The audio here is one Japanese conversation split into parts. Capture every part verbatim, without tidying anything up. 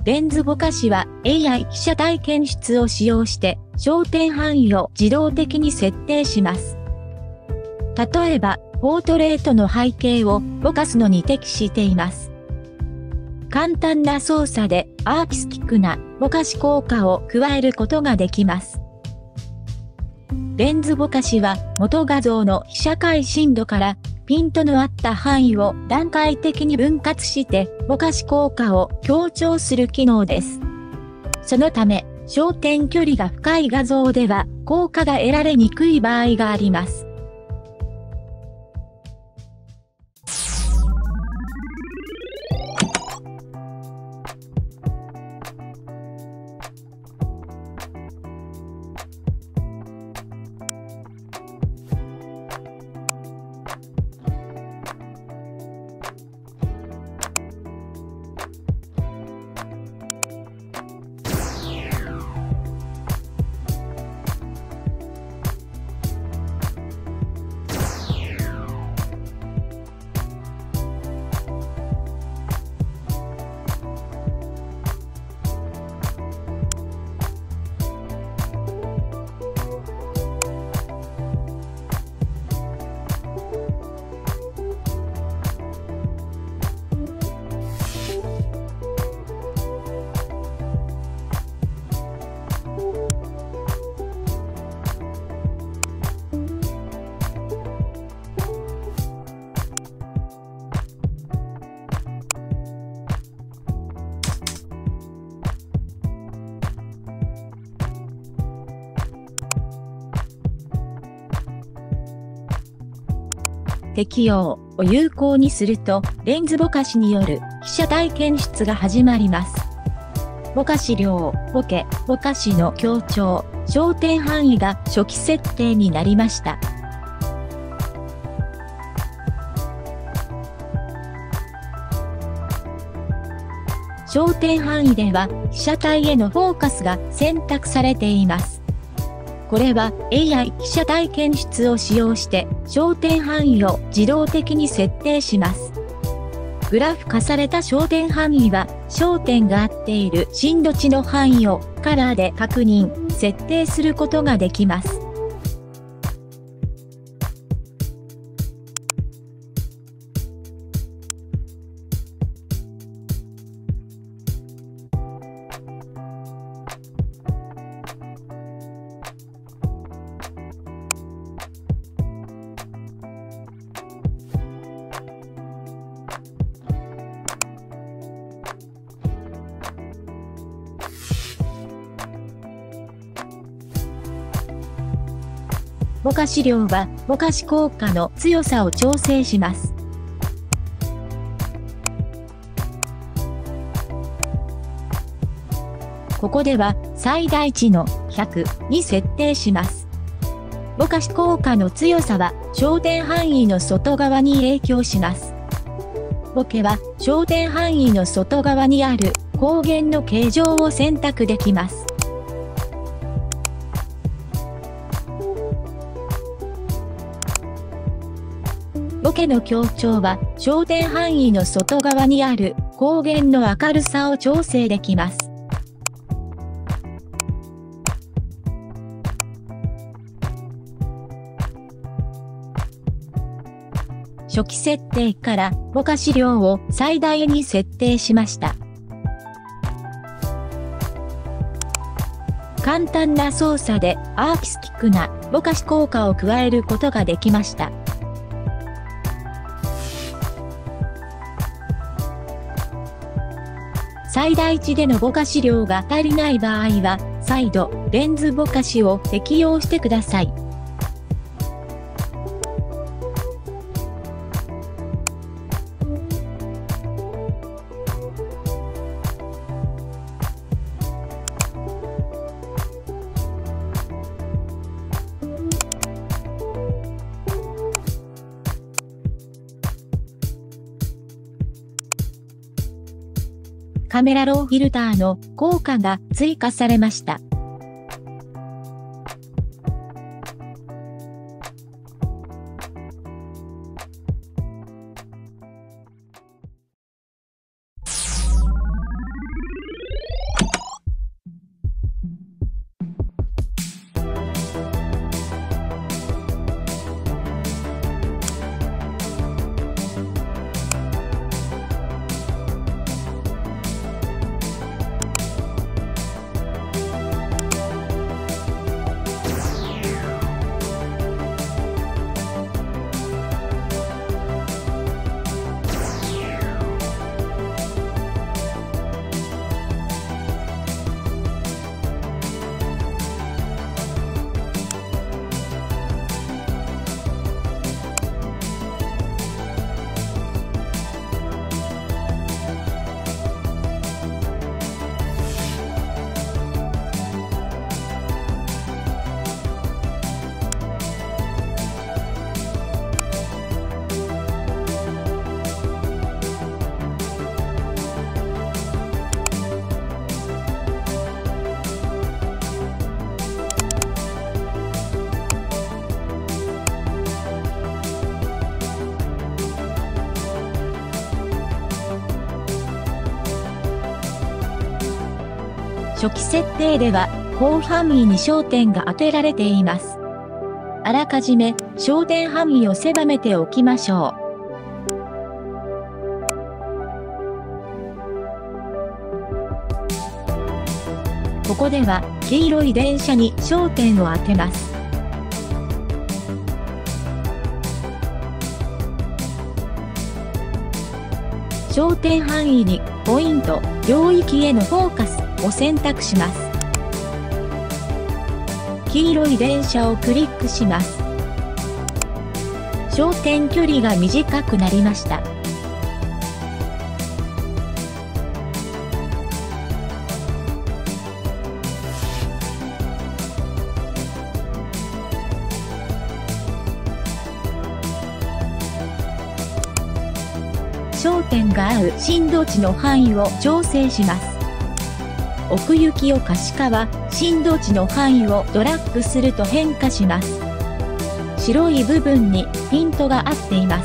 レンズぼかしは エーアイ 被写体検出を使用して焦点範囲を自動的に設定します。例えば、ポートレートの背景をぼかすのに適しています。簡単な操作でアーティスティックなぼかし効果を加えることができます。レンズぼかしは元画像の被写界深度からピントの合った範囲を段階的に分割してぼかし効果を強調する機能です。そのため、焦点距離が深い画像では効果が得られにくい場合があります。適用を有効にすると、レンズぼかしによる被写体検出が始まります。ぼかし量、ボケ、ぼかしの強調、焦点範囲が初期設定になりました。焦点範囲では被写体へのフォーカスが選択されています。これは エーアイ 被写体検出を使用して焦点範囲を自動的に設定します。グラフ化された焦点範囲は焦点が合っている深度値の範囲をカラーで確認、設定することができます。ぼかし量はぼかし効果の強さを調整します。ここでは最大値のひゃくに設定します。ぼかし効果の強さは焦点範囲の外側に影響します。ボケは焦点範囲の外側にある光源の形状を選択できます。ボケの強調は焦点範囲の外側にある光源の明るさを調整できます。初期設定からぼかし量を最大に設定しました。簡単な操作でアーティスティックなぼかし効果を加えることができました。最大値でのぼかし量が足りない場合は、再度レンズぼかしを適用してください。カメラローフィルターの効果が追加されました。 初期設定では、広範囲に焦点が当てられています。あらかじめ焦点範囲を狭めておきましょう。ここでは黄色い電車に焦点を当てます。焦点範囲にポイント、領域へのフォーカスを選択します。黄色い電車をクリックします。焦点距離が短くなりました。焦点が合う振動値の範囲を調整します。奥行きを可視化は、振動値の範囲をドラッグすると変化します。白い部分にピントが合っています。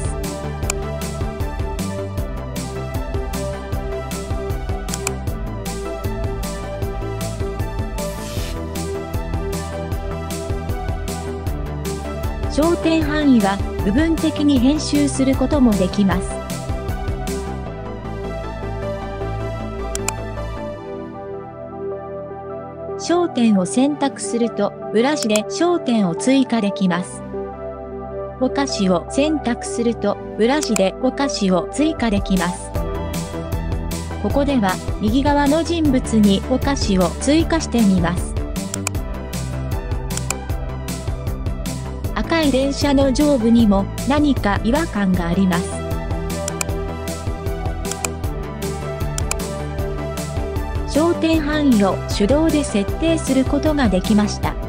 焦点範囲は部分的に編集することもできます。焦点を選択すると、ブラシで焦点を追加できます。ぼかしを選択すると、ブラシでぼかしを追加できます。ここでは、右側の人物にぼかしを追加してみます。赤い電車の上部にも何か違和感があります。焦点範囲を手動で設定することができました。